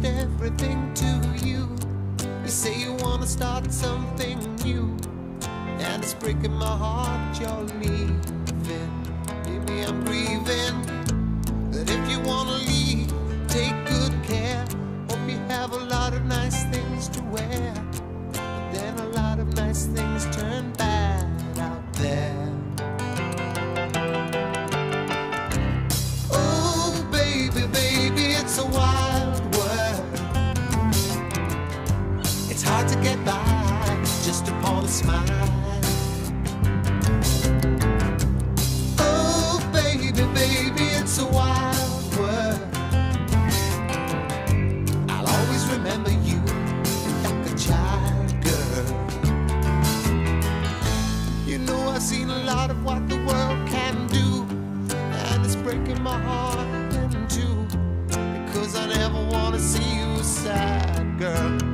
changed everything to you. You say you wanna start something new, and it's breaking my heart you're leaving. Baby, I'm grieving. But if you wanna leave, take good care. Hope you have a lot of nice things to wear, but then a lot of nice things turn bad out there. Oh baby, baby, it's a wild world. It's hard to get by just upon a smile. Oh baby, baby, it's a wild world. I'll always remember you like a child, girl. You know I've seen a lot of what the world can do, and it's breaking my heart in two, because I never want to see you sad, girl.